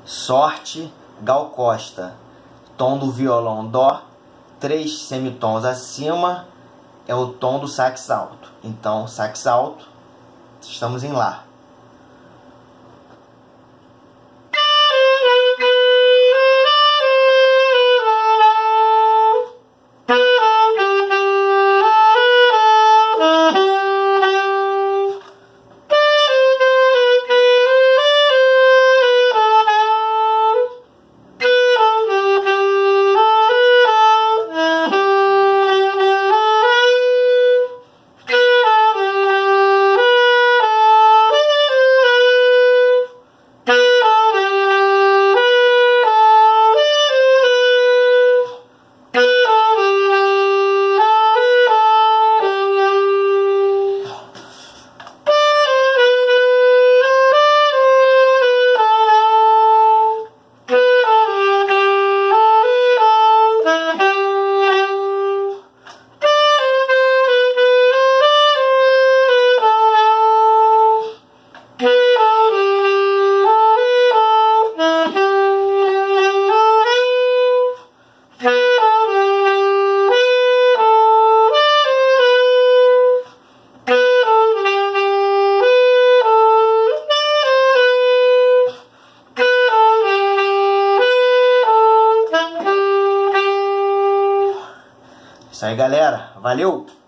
Sorte, Gal Costa. Tom do violão Dó, 3 semitons acima é o tom do sax alto. Então, sax alto, estamos em Lá. Isso aí, galera. Valeu!